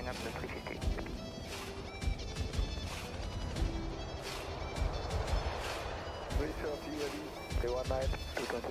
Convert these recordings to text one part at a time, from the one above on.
up the 350. ready, 319, 220.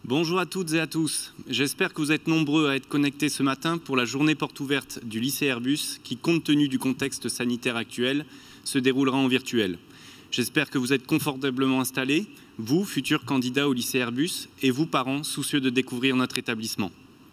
Bonjour à toutes et à tous. J'espère que vous êtes nombreux à être connectés ce matin pour la journée porte ouverte du lycée Airbus qui, compte tenu du contexte sanitaire actuel, se déroulera en virtuel. J'espère que vous êtes confortablement installés, vous, futurs candidats au lycée Airbus, et vous, parents, soucieux de découvrir notre établissement.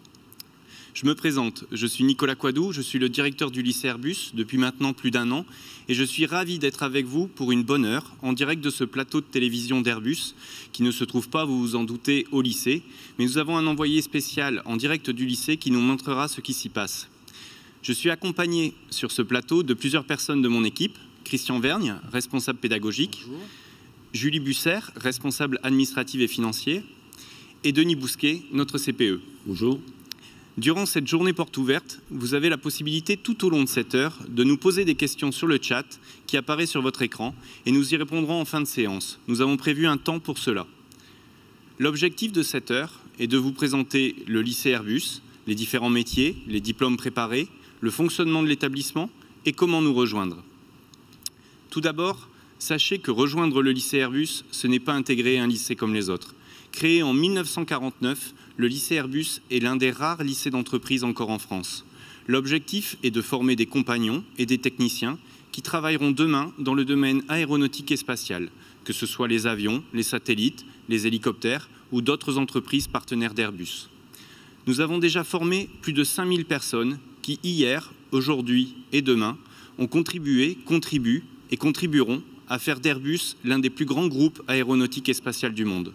Je me présente, je suis Nicolas Coidou, je suis le directeur du lycée Airbus depuis maintenant plus d'1 an et je suis ravi d'être avec vous pour une bonne heure en direct de ce plateau de télévision d'Airbus qui ne se trouve pas, vous vous en doutez, au lycée, mais nous avons un envoyé spécial en direct du lycée qui nous montrera ce qui s'y passe. Je suis accompagné sur ce plateau de plusieurs personnes de mon équipe, Christian Vergne, responsable pédagogique, bonjour. Julie Busser, responsable administratif et financier, et Denis Bousquet, notre CPE. Bonjour. Durant cette journée porte ouverte, vous avez la possibilité tout au long de cette heure de nous poser des questions sur le chat qui apparaît sur votre écran et nous y répondrons en fin de séance. Nous avons prévu un temps pour cela. L'objectif de cette heure est de vous présenter le lycée Airbus, les différents métiers, les diplômes préparés, le fonctionnement de l'établissement et comment nous rejoindre. Tout d'abord, sachez que rejoindre le lycée Airbus, ce n'est pas intégrer un lycée comme les autres. Créé en 1949, le lycée Airbus est l'un des rares lycées d'entreprise encore en France. L'objectif est de former des compagnons et des techniciens qui travailleront demain dans le domaine aéronautique et spatial, que ce soit les avions, les satellites, les hélicoptères ou d'autres entreprises partenaires d'Airbus. Nous avons déjà formé plus de 5000 personnes qui, hier, aujourd'hui et demain, ont contribué, contribuent et contribueront à faire d'Airbus l'un des plus grands groupes aéronautiques et spatial du monde.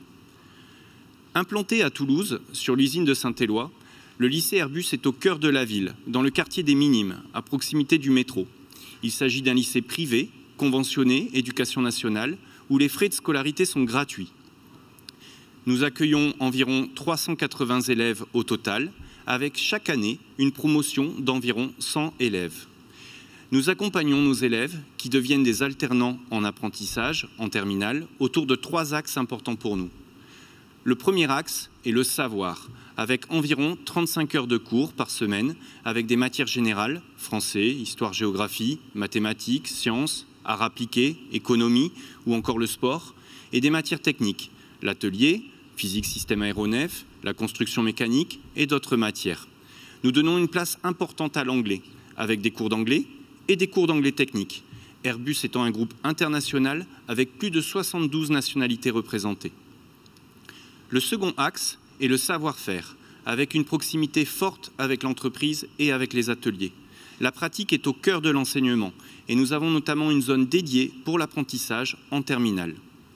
Implanté à Toulouse, sur l'usine de Saint-Éloi, le lycée Airbus est au cœur de la ville, dans le quartier des Minimes, à proximité du métro. Il s'agit d'un lycée privé, conventionné, éducation nationale, où les frais de scolarité sont gratuits. Nous accueillons environ 380 élèves au total, avec chaque année une promotion d'environ 100 élèves. Nous accompagnons nos élèves, qui deviennent des alternants en apprentissage, en terminale, autour de 3 axes importants pour nous. Le premier axe est le savoir, avec environ 35 heures de cours par semaine, avec des matières générales, français, histoire-géographie, mathématiques, sciences, arts appliqués, économie ou encore le sport, et des matières techniques, l'atelier, physique, système aéronef, la construction mécanique et d'autres matières. Nous donnons une place importante à l'anglais, avec des cours d'anglais et des cours d'anglais technique, Airbus étant un groupe international avec plus de 72 nationalités représentées. Le second axe est le savoir-faire, avec une proximité forte avec l'entreprise et avec les ateliers. La pratique est au cœur de l'enseignement et nous avons notamment une zone dédiée pour l'apprentissage en terminale.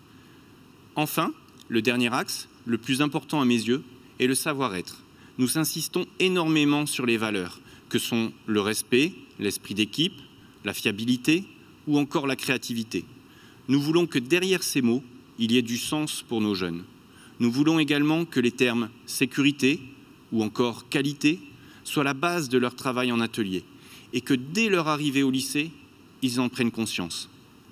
Enfin, le dernier axe, le plus important à mes yeux, est le savoir-être. Nous insistons énormément sur les valeurs, que sont le respect, l'esprit d'équipe, la fiabilité ou encore la créativité. Nous voulons que derrière ces mots, il y ait du sens pour nos jeunes. Nous voulons également que les termes sécurité ou encore qualité soient la base de leur travail en atelier et que dès leur arrivée au lycée, ils en prennent conscience.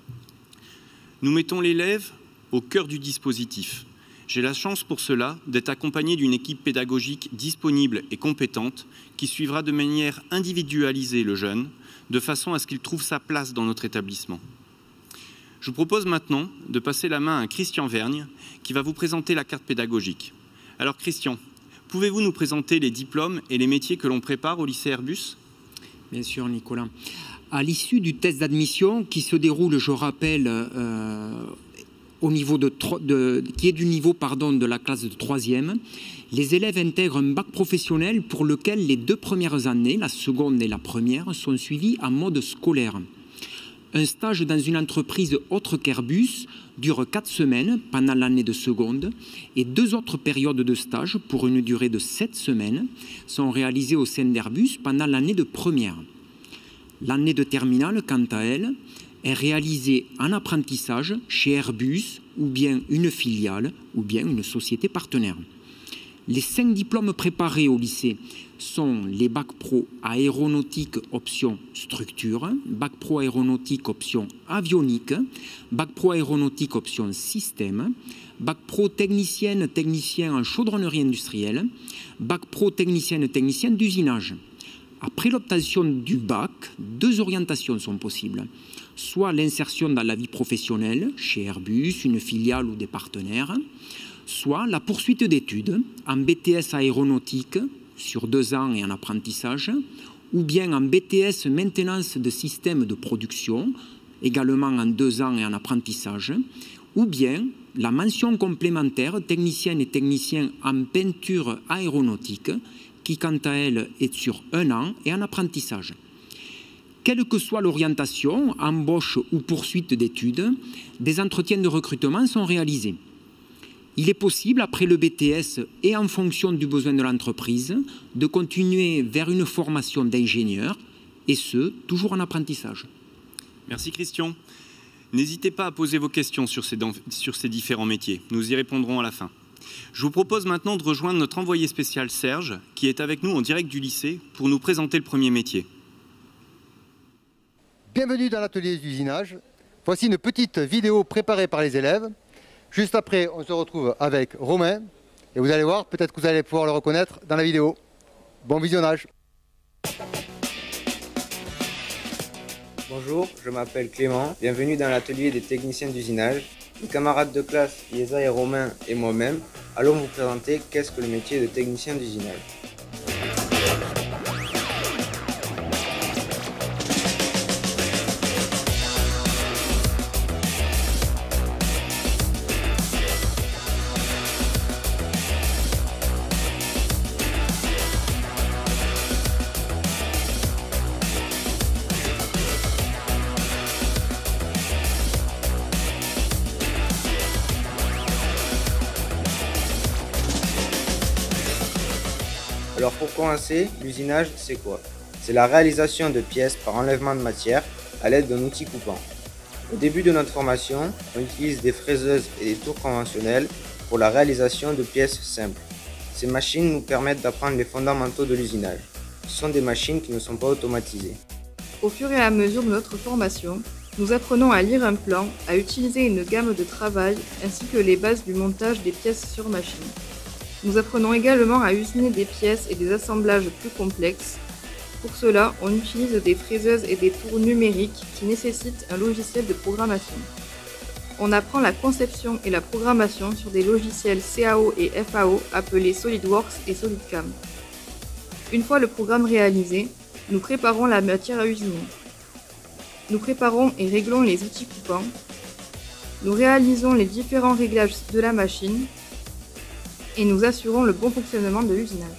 Nous mettons l'élève au cœur du dispositif. J'ai la chance pour cela d'être accompagné d'une équipe pédagogique disponible et compétente qui suivra de manière individualisée le jeune, de façon à ce qu'il trouve sa place dans notre établissement. Je vous propose maintenant de passer la main à Christian Vergne qui va vous présenter la carte pédagogique. Alors Christian, pouvez-vous nous présenter les diplômes et les métiers que l'on prépare au lycée Airbus? Bien sûr Nicolas. À l'issue du test d'admission qui se déroule, je rappelle, au niveau qui est du niveau de la classe de 3e, les élèves intègrent un bac professionnel pour lequel les 2 premières années, la seconde et la première, sont suivies en mode scolaire. Un stage dans une entreprise autre qu'Airbus dure 4 semaines pendant l'année de seconde et 2 autres périodes de stage pour une durée de 7 semaines sont réalisées au sein d'Airbus pendant l'année de première. L'année de terminale, quant à elle, est réalisée en apprentissage chez Airbus ou bien une filiale ou bien une société partenaire. Les 5 diplômes préparés au lycée sont les bac pro aéronautique option structure, bac pro aéronautique option avionique, bac pro aéronautique option système, bac pro technicienne technicien en chaudronnerie industrielle, bac pro technicien d'usinage. Après l'obtention du bac, 2 orientations sont possibles. Soit l'insertion dans la vie professionnelle, chez Airbus, une filiale ou des partenaires, soit la poursuite d'études en BTS aéronautique sur 2 ans et en apprentissage, ou bien en BTS maintenance de systèmes de production, également en 2 ans et en apprentissage, ou bien la mention complémentaire technicienne et technicien en peinture aéronautique, qui quant à elle est sur 1 an et en apprentissage. Quelle que soit l'orientation, embauche ou poursuite d'études, des entretiens de recrutement sont réalisés. Il est possible, après le BTS et en fonction du besoin de l'entreprise, de continuer vers une formation d'ingénieur, et ce, toujours en apprentissage. Merci Christian. N'hésitez pas à poser vos questions sur ces différents métiers. Nous y répondrons à la fin. Je vous propose maintenant de rejoindre notre envoyé spécial Serge, qui est avec nous en direct du lycée pour nous présenter le premier métier. Bienvenue dans l'atelier d'usinage. Voici une petite vidéo préparée par les élèves. Juste après, on se retrouve avec Romain. Et vous allez voir, peut-être que vous allez pouvoir le reconnaître dans la vidéo. Bon visionnage. Bonjour, je m'appelle Clément. Bienvenue dans l'atelier des techniciens d'usinage. Mes camarades de classe, Yesa et Romain et moi-même, allons vous présenter qu'est-ce que le métier de technicien d'usinage. Alors pour commencer, l'usinage c'est quoi? C'est la réalisation de pièces par enlèvement de matière à l'aide d'un outil coupant. Au début de notre formation, on utilise des fraiseuses et des tours conventionnelles pour la réalisation de pièces simples. Ces machines nous permettent d'apprendre les fondamentaux de l'usinage. Ce sont des machines qui ne sont pas automatisées. Au fur et à mesure de notre formation, nous apprenons à lire un plan, à utiliser une gamme de travail ainsi que les bases du montage des pièces sur machine. Nous apprenons également à usiner des pièces et des assemblages plus complexes. Pour cela, on utilise des fraiseuses et des tours numériques qui nécessitent un logiciel de programmation. On apprend la conception et la programmation sur des logiciels CAO et FAO appelés SolidWorks et SolidCAM. Une fois le programme réalisé, nous préparons la matière à usiner. Nous préparons et réglons les outils coupants. Nous réalisons les différents réglages de la machine et nous assurons le bon fonctionnement de l'usinage.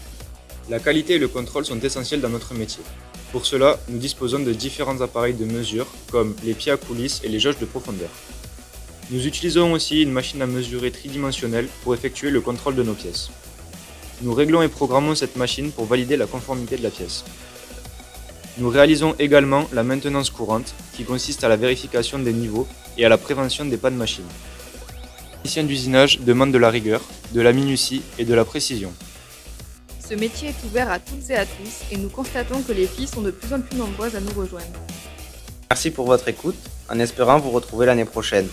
La qualité et le contrôle sont essentiels dans notre métier. Pour cela, nous disposons de différents appareils de mesure comme les pieds à coulisses et les jauges de profondeur. Nous utilisons aussi une machine à mesurer tridimensionnelle pour effectuer le contrôle de nos pièces. Nous réglons et programmons cette machine pour valider la conformité de la pièce. Nous réalisons également la maintenance courante qui consiste à la vérification des niveaux et à la prévention des pannes machines. Le technicien d'usinage demande de la rigueur, de la minutie et de la précision. Ce métier est ouvert à toutes et à tous et nous constatons que les filles sont de plus en plus nombreuses à nous rejoindre. Merci pour votre écoute, en espérant vous retrouver l'année prochaine.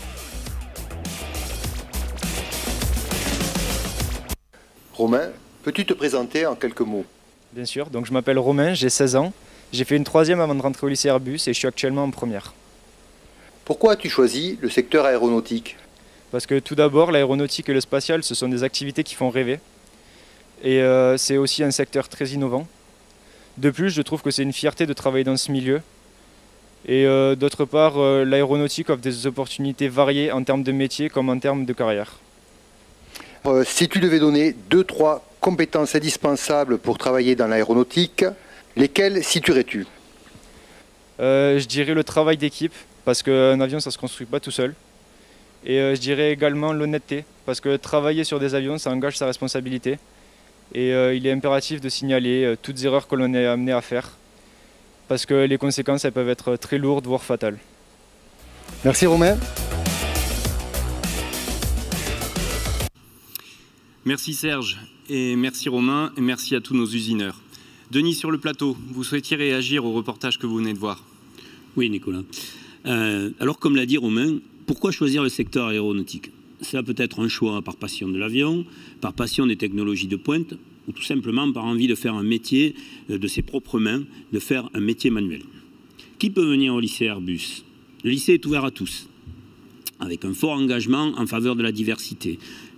Romain, peux-tu te présenter en quelques mots? Bien sûr, donc je m'appelle Romain, j'ai 16 ans. J'ai fait une 3e avant de rentrer au lycée Airbus et je suis actuellement en première. Pourquoi as-tu choisi le secteur aéronautique? Parce que tout d'abord, l'aéronautique et le spatial, ce sont des activités qui font rêver. Et c'est aussi un secteur très innovant. De plus, je trouve que c'est une fierté de travailler dans ce milieu. Et d'autre part, l'aéronautique offre des opportunités variées en termes de métier comme en termes de carrière. Si tu devais donner 2-3 compétences indispensables pour travailler dans l'aéronautique, lesquelles situerais-tu? Je dirais le travail d'équipe, parce qu'un avion, ça ne se construit pas tout seul. Et je dirais également l'honnêteté, parce que travailler sur des avions, ça engage sa responsabilité. Et il est impératif de signaler toutes erreurs que l'on est amené à faire, parce que les conséquences elles peuvent être très lourdes, voire fatales. Merci Romain. Merci Serge, et merci Romain, et merci à tous nos usineurs. Denis, sur le plateau, vous souhaitiez réagir au reportage que vous venez de voir? Oui, Nicolas. Alors, comme l'a dit Romain, pourquoi choisir le secteur aéronautique? Ça peut être un choix par passion de l'avion, par passion des technologies de pointe, ou tout simplement par envie de faire un métier de ses propres mains, de faire un métier manuel. Qui peut venir au lycée Airbus? Le lycée est ouvert à tous, avec un fort engagement en faveur de la diversité.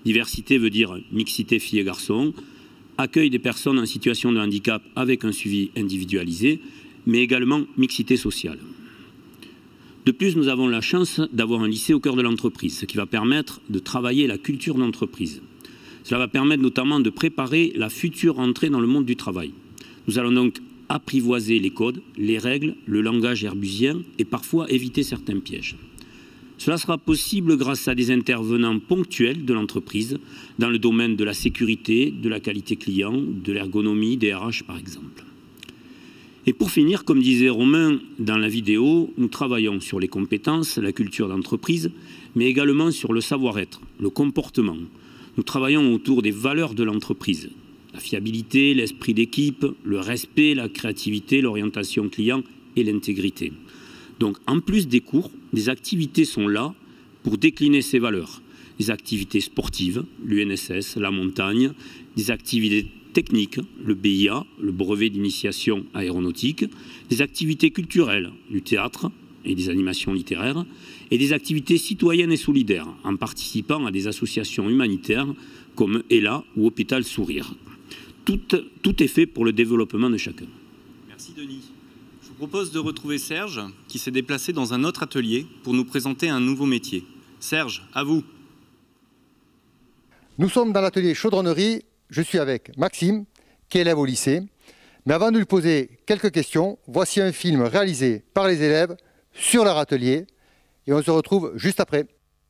Diversité veut dire mixité filles et garçons, accueil des personnes en situation de handicap avec un suivi individualisé, mais également mixité sociale. De plus, nous avons la chance d'avoir un lycée au cœur de l'entreprise, ce qui va permettre de travailler la culture d'entreprise. Cela va permettre notamment de préparer la future entrée dans le monde du travail. Nous allons donc apprivoiser les codes, les règles, le langage herbusien et parfois éviter certains pièges. Cela sera possible grâce à des intervenants ponctuels de l'entreprise dans le domaine de la sécurité, de la qualité client, de l'ergonomie, des RH par exemple. Et pour finir, comme disait Romain dans la vidéo, nous travaillons sur les compétences, la culture d'entreprise, mais également sur le savoir-être, le comportement. Nous travaillons autour des valeurs de l'entreprise. La fiabilité, l'esprit d'équipe, le respect, la créativité, l'orientation client et l'intégrité. Donc, en plus des cours, des activités sont là pour décliner ces valeurs. Des activités sportives, l'UNSS, la montagne, des activités techniques, le BIA, le brevet d'initiation aéronautique, des activités culturelles, du théâtre et des animations littéraires, et des activités citoyennes et solidaires, en participant à des associations humanitaires comme ELA ou Hôpital Sourire. Tout est fait pour le développement de chacun. Merci Denis. Je vous propose de retrouver Serge, qui s'est déplacé dans un autre atelier pour nous présenter un nouveau métier. Serge, à vous. Nous sommes dans l'atelier chaudronnerie. Je suis avec Maxime, qui est élève au lycée. Mais avant de lui poser quelques questions, voici un film réalisé par les élèves sur leur atelier. Et on se retrouve juste après.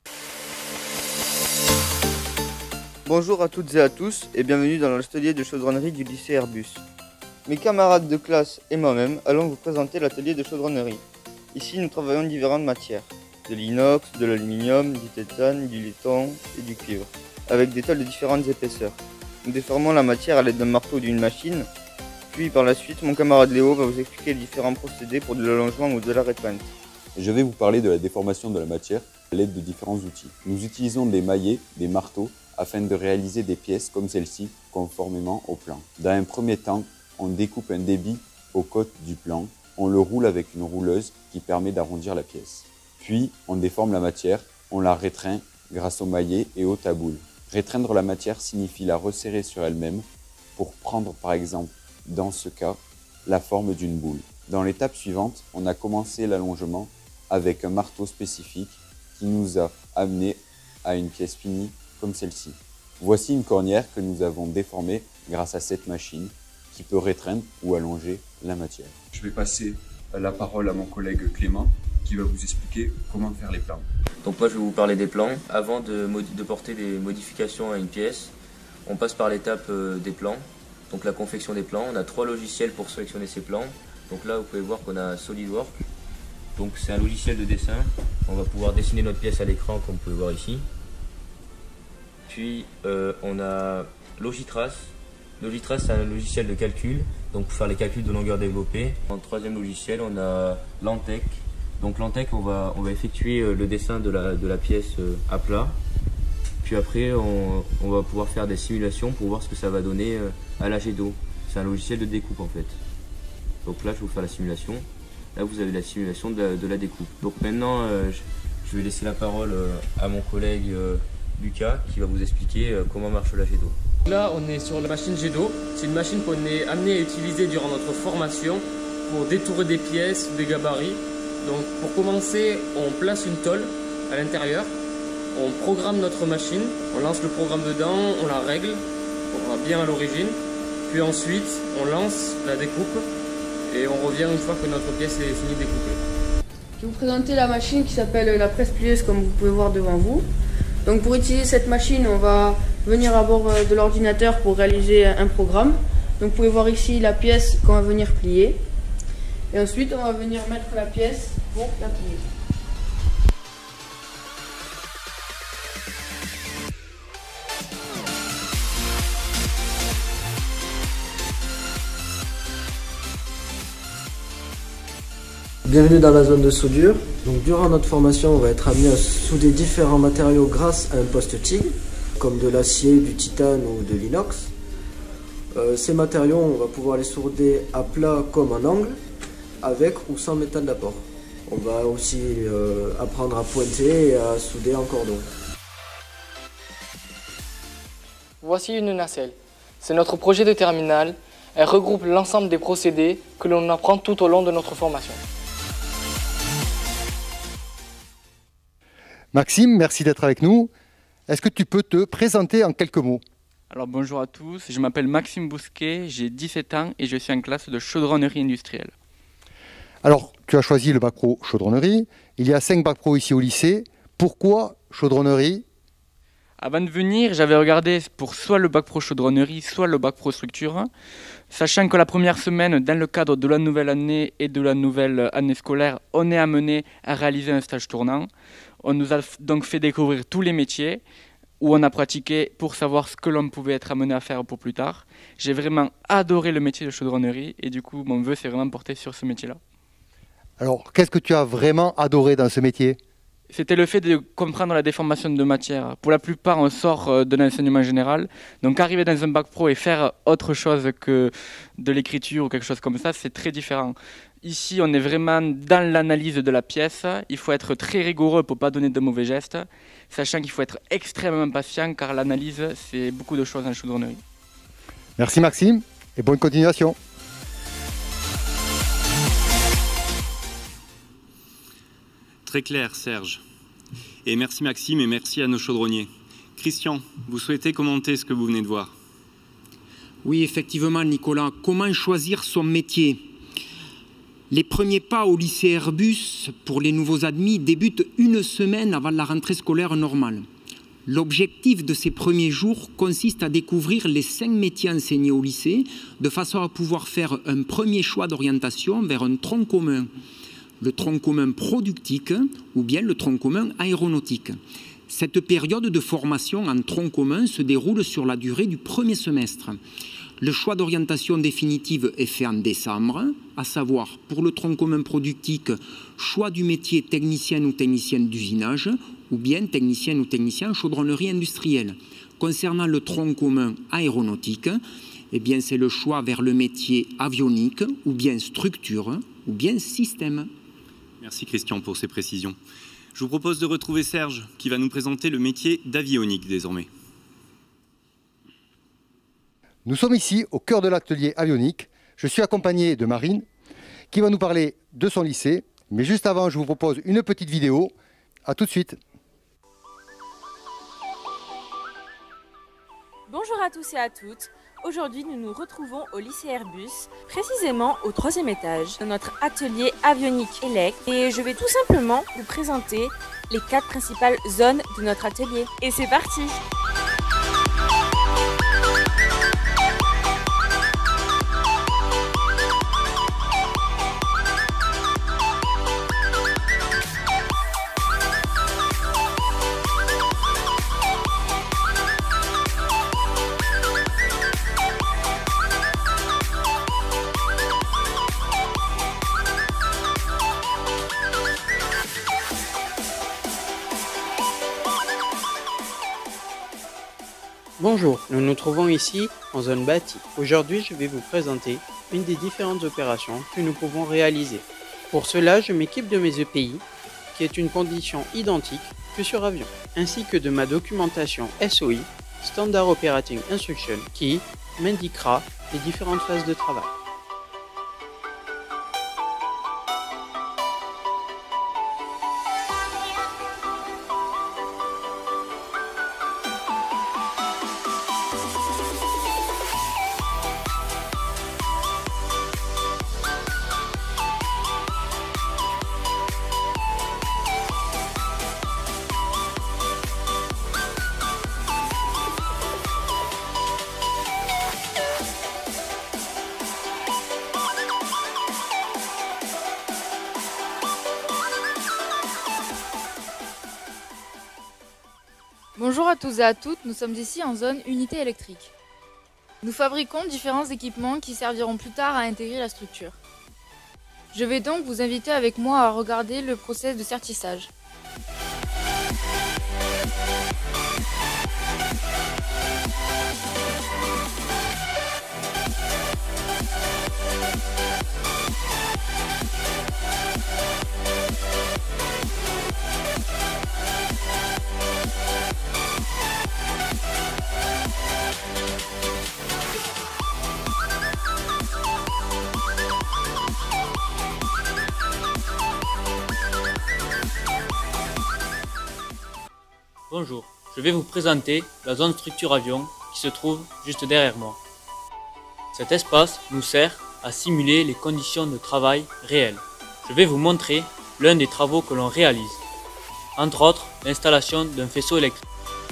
Bonjour à toutes et à tous et bienvenue dans l'atelier de chaudronnerie du lycée Airbus. Mes camarades de classe et moi-même allons vous présenter l'atelier de chaudronnerie. Ici nous travaillons différentes matières, de l'inox, de l'aluminium, du tétane, du laiton et du cuivre, avec des tôles de différentes épaisseurs. Nous déformons la matière à l'aide d'un marteau ou d'une machine, puis par la suite mon camarade Léo va vous expliquer les différents procédés pour de l'allongement ou de la répeinte. Je vais vous parler de la déformation de la matière à l'aide de différents outils. Nous utilisons des maillets, des marteaux, afin de réaliser des pièces comme celle-ci, conformément au plan. Dans un premier temps, on découpe un débit aux côtes du plan, on le roule avec une rouleuse qui permet d'arrondir la pièce. Puis, on déforme la matière, on la rétreint grâce aux maillets et aux taboules. Rétreindre la matière signifie la resserrer sur elle-même pour prendre par exemple, dans ce cas, la forme d'une boule. Dans l'étape suivante, on a commencé l'allongement avec un marteau spécifique qui nous a amené à une pièce finie comme celle-ci. Voici une cornière que nous avons déformée grâce à cette machine qui peut rétreindre ou allonger la matière. Je vais passer la parole à mon collègue Clément qui va vous expliquer comment faire les plans. Donc moi je vais vous parler des plans. Avant de porter des modifications à une pièce, on passe par l'étape des plans, donc la confection des plans. On a 3 logiciels pour sélectionner ces plans. Donc là vous pouvez voir qu'on a SolidWorks, donc c'est un logiciel de dessin. On va pouvoir dessiner notre pièce à l'écran comme vous pouvez voir ici. Puis on a Logitrace. Logitrace c'est un logiciel de calcul, donc pour faire les calculs de longueur développée. En troisième logiciel on a Lantec. Donc Lantec on va effectuer le dessin de la pièce à plat. Puis après on va pouvoir faire des simulations pour voir ce que ça va donner à la jet d'eau. C'est un logiciel de découpe en fait. Donc là je vais vous faire la simulation. Là vous avez la simulation de la découpe. Donc maintenant je vais laisser la parole à mon collègue Lucas qui va vous expliquer comment marche la jet d'eau. Là on est sur la machine jet d'eau. C'est une machine qu'on est amené à utiliser durant notre formation pour détourer des pièces ou des gabarits. Donc pour commencer on place une tôle à l'intérieur, on programme notre machine, on lance le programme dedans, on la règle, on va bien à l'origine, puis ensuite on lance la découpe et on revient une fois que notre pièce est finie de découper. Je vais vous présenter la machine qui s'appelle la presse plieuse comme vous pouvez voir devant vous. Donc pour utiliser cette machine on va venir à bord de l'ordinateur pour réaliser un programme. Donc vous pouvez voir ici la pièce qu'on va venir plier. Et ensuite, on va venir mettre la pièce pour la plier. Bienvenue dans la zone de soudure. Donc, durant notre formation, on va être amené à souder différents matériaux grâce à un poste TIG, comme de l'acier, du titane ou de l'inox. Ces matériaux, on va pouvoir les souder à plat comme en angle, avec ou sans métal d'apport. On va aussi apprendre à pointer et à souder en cordon. Voici une nacelle. C'est notre projet de terminale. Elle regroupe l'ensemble des procédés que l'on apprend tout au long de notre formation. Maxime, merci d'être avec nous. Est-ce que tu peux te présenter en quelques mots? Alors bonjour à tous, je m'appelle Maxime Bousquet, j'ai 17 ans et je suis en classe de chaudronnerie industrielle. Alors, tu as choisi le bac pro chaudronnerie. Il y a 5 bacs pro ici au lycée. Pourquoi chaudronnerie? Avant de venir, j'avais regardé pour soit le bac pro chaudronnerie, soit le bac pro structure. Sachant que la première semaine, dans le cadre de la nouvelle année et de la nouvelle année scolaire, on est amené à réaliser un stage tournant. On nous a donc fait découvrir tous les métiers où on a pratiqué pour savoir ce que l'on pouvait être amené à faire pour plus tard. J'ai vraiment adoré le métier de chaudronnerie et du coup, mon vœu s'est vraiment porté sur ce métier-là. Alors, qu'est-ce que tu as vraiment adoré dans ce métier? C'était le fait de comprendre la déformation de matière. Pour la plupart, on sort de l'enseignement général. Donc arriver dans un bac pro et faire autre chose que de l'écriture ou quelque chose comme ça, c'est très différent. Ici, on est vraiment dans l'analyse de la pièce. Il faut être très rigoureux pour ne pas donner de mauvais gestes, sachant qu'il faut être extrêmement patient car l'analyse, c'est beaucoup de choses en chaudronnerie. Merci Maxime et bonne continuation. Très clair, Serge. Et merci Maxime et merci à nos chaudronniers. Christian, vous souhaitez commenter ce que vous venez de voir? Oui, effectivement, Nicolas. Comment choisir son métier? Les premiers pas au lycée Airbus pour les nouveaux admis débutent une semaine avant la rentrée scolaire normale. L'objectif de ces premiers jours consiste à découvrir les 5 métiers enseignés au lycée de façon à pouvoir faire un premier choix d'orientation vers un tronc commun. Le tronc commun productique ou bien le tronc commun aéronautique. Cette période de formation en tronc commun se déroule sur la durée du premier semestre. Le choix d'orientation définitive est fait en décembre, à savoir pour le tronc commun productique, choix du métier technicien ou technicienne d'usinage ou bien technicien ou technicien en chaudronnerie industrielle. Concernant le tronc commun aéronautique, eh bien c'est le choix vers le métier avionique ou bien structure ou bien système. Merci Christian pour ces précisions. Je vous propose de retrouver Serge qui va nous présenter le métier d'avionique désormais. Nous sommes ici au cœur de l'atelier avionique. Je suis accompagné de Marine qui va nous parler de son lycée. Mais juste avant, je vous propose une petite vidéo. A tout de suite. Bonjour à tous et à toutes. Aujourd'hui, nous nous retrouvons au lycée Airbus, précisément au 3e étage de notre atelier avionique élect. Et je vais tout simplement vous présenter les 4 principales zones de notre atelier. Et c'est parti! Bonjour, nous nous trouvons ici en zone bâtie. Aujourd'hui, je vais vous présenter une des différentes opérations que nous pouvons réaliser. Pour cela, je m'équipe de mes EPI, qui est une condition identique que sur avion, ainsi que de ma documentation SOI, Standard Operating Instruction, qui m'indiquera les différentes phases de travail. Bonjour à tous et à toutes, nous sommes ici en zone unité électrique. Nous fabriquons différents équipements qui serviront plus tard à intégrer la structure. Je vais donc vous inviter avec moi à regarder le process de sertissage. Bonjour, je vais vous présenter la zone structure avion qui se trouve juste derrière moi. Cet espace nous sert à simuler les conditions de travail réelles. Je vais vous montrer l'un des travaux que l'on réalise, entre autres l'installation d'un faisceau électrique.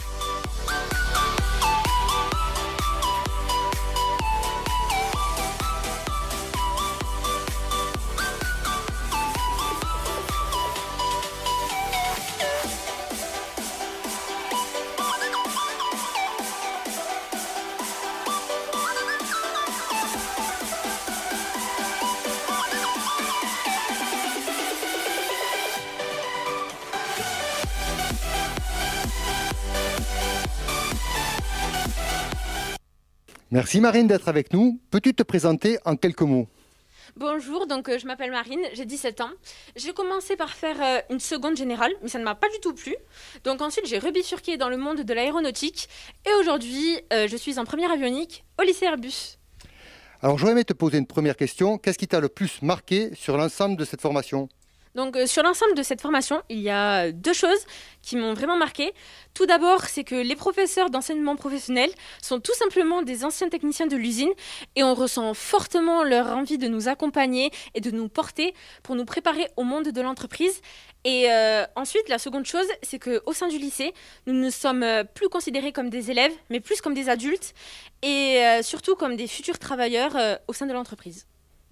Merci Marine d'être avec nous. Peux-tu te présenter en quelques mots? Bonjour, donc je m'appelle Marine, j'ai 17 ans. J'ai commencé par faire une seconde générale, mais ça ne m'a pas du tout plu. Donc ensuite, j'ai rebifurqué dans le monde de l'aéronautique. Et aujourd'hui, je suis en première avionique au lycée Airbus. Alors j'aurais aimé te poser une première question. Qu'est-ce qui t'a le plus marqué sur l'ensemble de cette formation? Donc sur l'ensemble de cette formation, il y a deux choses qui m'ont vraiment marqué. Tout d'abord, c'est que les professeurs d'enseignement professionnel sont tout simplement des anciens techniciens de l'usine et on ressent fortement leur envie de nous accompagner et de nous porter pour nous préparer au monde de l'entreprise. Et ensuite, la seconde chose, c'est qu'au sein du lycée, nous ne sommes plus considérés comme des élèves, mais plus comme des adultes et surtout comme des futurs travailleurs au sein de l'entreprise.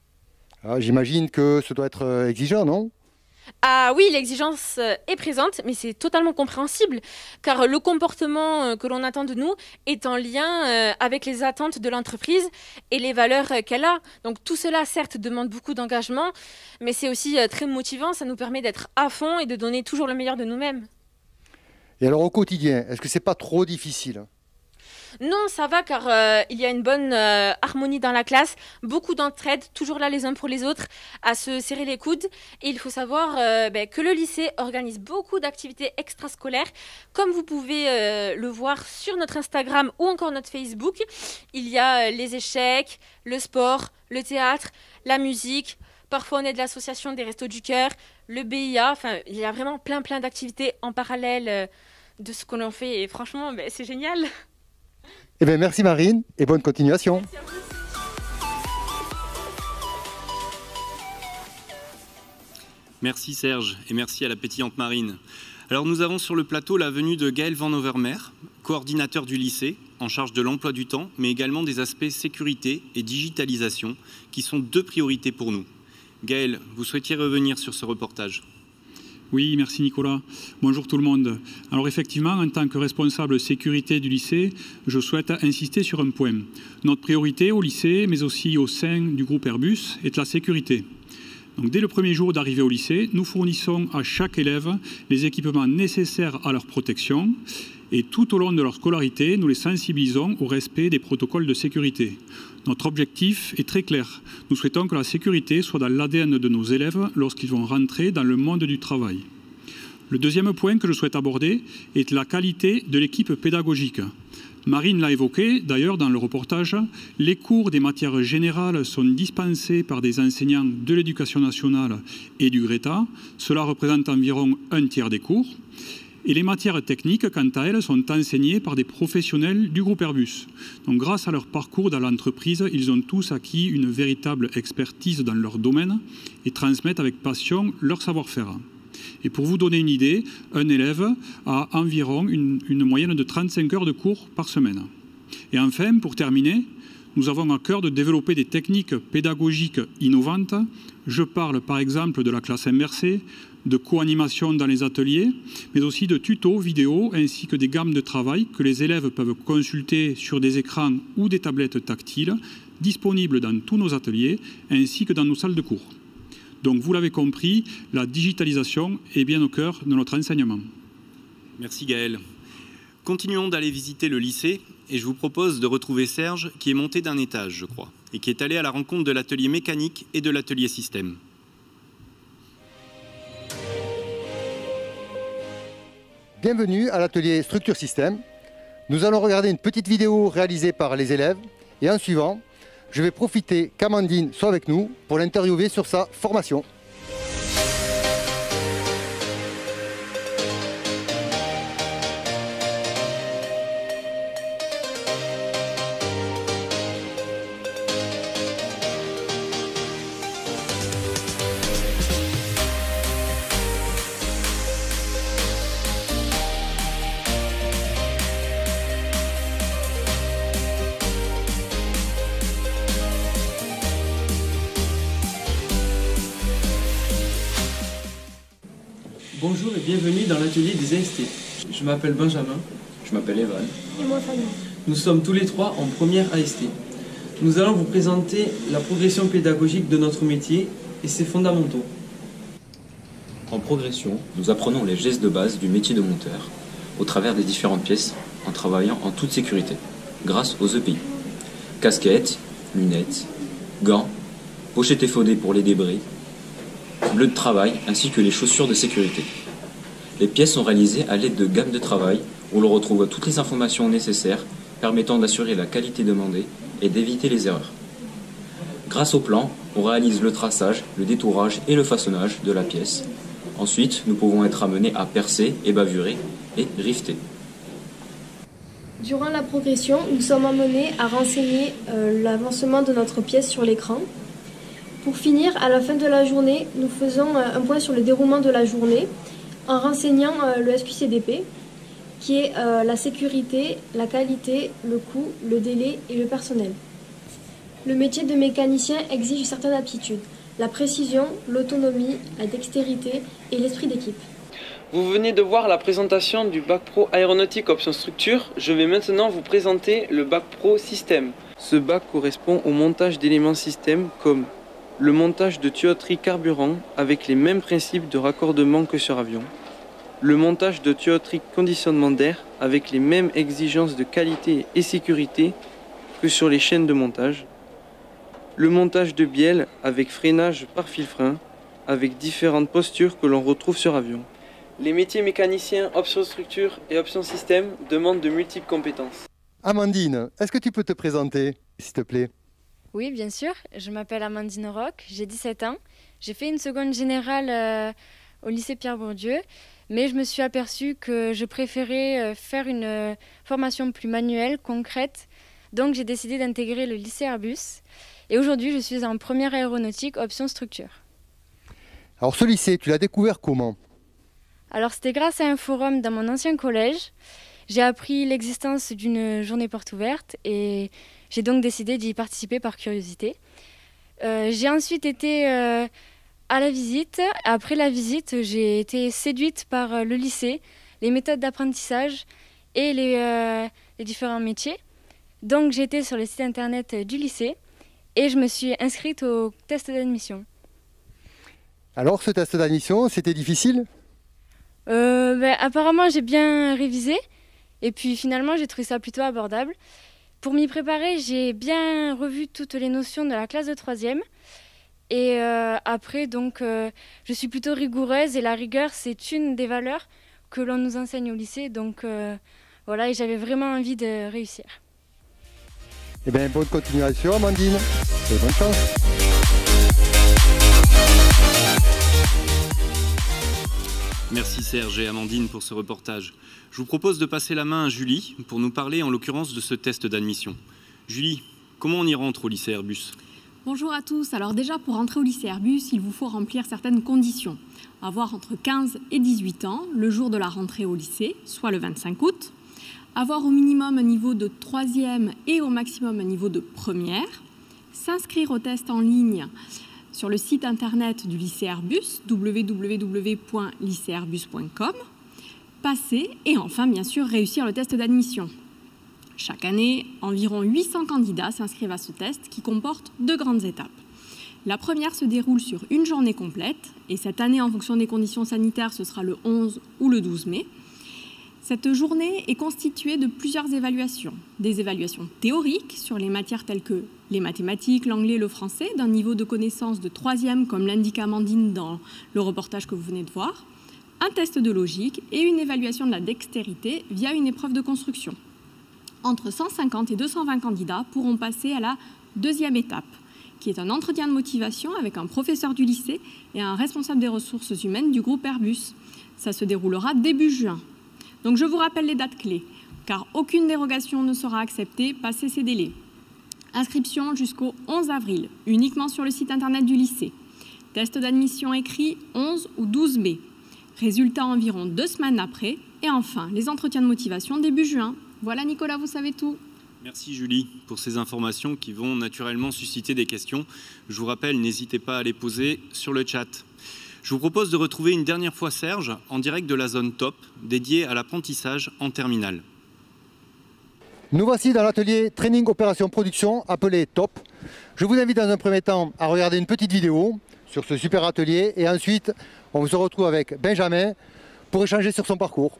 J'imagine que ça doit être exigeant, non? Ah oui, l'exigence est présente, mais c'est totalement compréhensible, car le comportement que l'on attend de nous est en lien avec les attentes de l'entreprise et les valeurs qu'elle a. Donc tout cela, certes, demande beaucoup d'engagement, mais c'est aussi très motivant, ça nous permet d'être à fond et de donner toujours le meilleur de nous-mêmes. Et alors au quotidien, est-ce que c'est pas trop difficile? Non, ça va car il y a une bonne harmonie dans la classe, beaucoup d'entraide, toujours là les uns pour les autres, à se serrer les coudes. Et il faut savoir que le lycée organise beaucoup d'activités extrascolaires. Comme vous pouvez le voir sur notre Instagram ou encore notre Facebook, il y a les échecs, le sport, le théâtre, la musique. Parfois, on est de l'association des Restos du Cœur, le BIA. Enfin, il y a vraiment plein d'activités en parallèle de ce que l'on fait. Et franchement, c'est génial. Eh bien, merci Marine et bonne continuation. Merci Serge et merci à la pétillante Marine. Alors nous avons sur le plateau la venue de Gaël Van Overmeer, coordinateur du lycée, en charge de l'emploi du temps, mais également des aspects sécurité et digitalisation, qui sont deux priorités pour nous. Gaël, vous souhaitiez revenir sur ce reportage? Oui, merci Nicolas. Bonjour tout le monde. Alors effectivement, en tant que responsable sécurité du lycée, je souhaite insister sur un point. Notre priorité au lycée, mais aussi au sein du groupe Airbus, est la sécurité. Donc, dès le premier jour d'arrivée au lycée, nous fournissons à chaque élève les équipements nécessaires à leur protection et tout au long de leur scolarité, nous les sensibilisons au respect des protocoles de sécurité. Notre objectif est très clair. Nous souhaitons que la sécurité soit dans l'ADN de nos élèves lorsqu'ils vont rentrer dans le monde du travail. Le deuxième point que je souhaite aborder est la qualité de l'équipe pédagogique. Marine l'a évoqué, d'ailleurs dans le reportage, les cours des matières générales sont dispensés par des enseignants de l'Éducation nationale et du GRETA. Cela représente environ un tiers des cours. Et les matières techniques, quant à elles, sont enseignées par des professionnels du groupe Airbus. Donc, grâce à leur parcours dans l'entreprise, ils ont tous acquis une véritable expertise dans leur domaine et transmettent avec passion leur savoir-faire. Et pour vous donner une idée, un élève a environ une moyenne de 35 heures de cours par semaine. Et enfin, pour terminer, nous avons à cœur de développer des techniques pédagogiques innovantes. Je parle par exemple de la classe MRC, de co-animation dans les ateliers, mais aussi de tutos vidéo ainsi que des gammes de travail que les élèves peuvent consulter sur des écrans ou des tablettes tactiles disponibles dans tous nos ateliers ainsi que dans nos salles de cours. Donc vous l'avez compris, la digitalisation est bien au cœur de notre enseignement. Merci Gaël. Continuons d'aller visiter le lycée et je vous propose de retrouver Serge qui est monté d'un étage, je crois, et qui est allé à la rencontre de l'atelier mécanique et de l'atelier système. Bienvenue à l'atelier structure système. Nous allons regarder une petite vidéo réalisée par les élèves et en suivant, je vais profiter qu'Amandine soit avec nous pour l'interviewer sur sa formation. Bonjour et bienvenue dans l'atelier des AST. Je m'appelle Benjamin. Je m'appelle Evan. Et moi, Fanny. Nous sommes tous les trois en première AST. Nous allons vous présenter la progression pédagogique de notre métier et ses fondamentaux. En progression, nous apprenons les gestes de base du métier de monteur au travers des différentes pièces en travaillant en toute sécurité grâce aux EPI. Casquettes, lunettes, gants, pochettes effaudées pour les débris, bleus de travail ainsi que les chaussures de sécurité. Les pièces sont réalisées à l'aide de gammes de travail où l'on retrouve toutes les informations nécessaires permettant d'assurer la qualité demandée et d'éviter les erreurs. Grâce au plan, on réalise le traçage, le détourage et le façonnage de la pièce. Ensuite, nous pouvons être amenés à percer et bavurer et rifter. Durant la progression, nous sommes amenés à renseigner l'avancement de notre pièce sur l'écran. Pour finir, à la fin de la journée, nous faisons un point sur le déroulement de la journée en renseignant le SQCDP, qui est la sécurité, la qualité, le coût, le délai et le personnel. Le métier de mécanicien exige certaines aptitudes, la précision, l'autonomie, la dextérité et l'esprit d'équipe. Vous venez de voir la présentation du bac pro aéronautique option structure. Je vais maintenant vous présenter le bac pro système. Ce bac correspond au montage d'éléments système comme le montage de tuyauterie carburant avec les mêmes principes de raccordement que sur avion, le montage de tuyauterie conditionnement d'air avec les mêmes exigences de qualité et sécurité que sur les chaînes de montage, le montage de bielles avec freinage par fil-frein avec différentes postures que l'on retrouve sur avion. Les métiers mécaniciens option structure et option système demandent de multiples compétences. Amandine, est-ce que tu peux te présenter, s'il te plaît? Oui, bien sûr. Je m'appelle Amandine Roch, j'ai 17 ans. J'ai fait une seconde générale au lycée Pierre-Bourdieu, mais je me suis aperçue que je préférais faire une formation plus manuelle, concrète. Donc j'ai décidé d'intégrer le lycée Airbus. Et aujourd'hui, je suis en première aéronautique option structure. Alors ce lycée, tu l'as découvert comment? Alors c'était grâce à un forum dans mon ancien collège. J'ai appris l'existence d'une journée porte ouverte et j'ai donc décidé d'y participer par curiosité. J'ai ensuite été à la visite. Après la visite, j'ai été séduite par le lycée, les méthodes d'apprentissage et les différents métiers. Donc j'ai été sur le site internet du lycée et je me suis inscrite au test d'admission. Alors ce test d'admission, c'était difficile? Apparemment j'ai bien révisé et puis finalement j'ai trouvé ça plutôt abordable. Pour m'y préparer, j'ai bien revu toutes les notions de la classe de 3e et après donc je suis plutôt rigoureuse et la rigueur c'est une des valeurs que l'on nous enseigne au lycée, donc voilà, et j'avais vraiment envie de réussir. Eh bien, bonne continuation Amandine et bonne chance. Merci Serge et Amandine pour ce reportage. Je vous propose de passer la main à Julie pour nous parler en l'occurrence de ce test d'admission. Julie, comment on y rentre au lycée Airbus? Bonjour à tous. Alors déjà, pour rentrer au lycée Airbus, il vous faut remplir certaines conditions. Avoir entre 15 et 18 ans, le jour de la rentrée au lycée, soit le 25 août. Avoir au minimum un niveau de 3e et au maximum un niveau de première. S'inscrire au test en ligne sur le site internet du lycée Airbus, www.lycéairbus.com, passer et enfin, bien sûr, réussir le test d'admission. Chaque année, environ 800 candidats s'inscrivent à ce test qui comporte 2 grandes étapes. La première se déroule sur une journée complète et cette année, en fonction des conditions sanitaires, ce sera le 11 ou le 12 mai. Cette journée est constituée de plusieurs évaluations. Des évaluations théoriques sur les matières telles que les mathématiques, l'anglais, le français, d'un niveau de connaissance de 3e, comme l'indique Amandine dans le reportage que vous venez de voir, un test de logique et une évaluation de la dextérité via une épreuve de construction. Entre 150 et 220 candidats pourront passer à la deuxième étape, qui est un entretien de motivation avec un professeur du lycée et un responsable des ressources humaines du groupe Airbus. Ça se déroulera début juin. Donc je vous rappelle les dates clés, car aucune dérogation ne sera acceptée passé ces délais. Inscription jusqu'au 11 avril, uniquement sur le site internet du lycée. Test d'admission écrit 11 ou 12 mai. Résultat environ 2 semaines après. Et enfin, les entretiens de motivation début juin. Voilà Nicolas, vous savez tout. Merci Julie pour ces informations qui vont naturellement susciter des questions. Je vous rappelle, n'hésitez pas à les poser sur le chat. Je vous propose de retrouver une dernière fois Serge en direct de la zone TOP, dédiée à l'apprentissage en terminale. Nous voici dans l'atelier Training Opération Production, appelé TOP. Je vous invite dans un premier temps à regarder une petite vidéo sur ce super atelier et ensuite on se retrouve avec Benjamin pour échanger sur son parcours.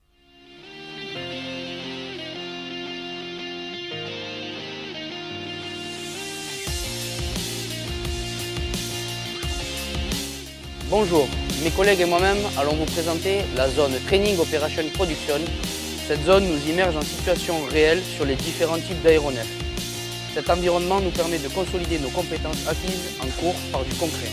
Bonjour, mes collègues et moi-même allons vous présenter la zone Training Operation Production. Cette zone nous immerge en situation réelle sur les différents types d'aéronefs. Cet environnement nous permet de consolider nos compétences acquises en cours par du concret.